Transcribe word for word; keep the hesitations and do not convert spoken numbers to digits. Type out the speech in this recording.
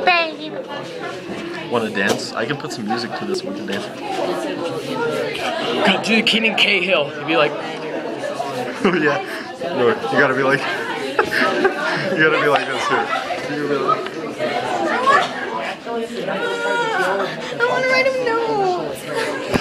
babe. Want to dance? I can put some music to this. We can dance. Go do the Keenan Cahill. You'd be like, Oh yeah. No, you gotta be like. You gotta be like this here. You gotta be like. I want to write him notes.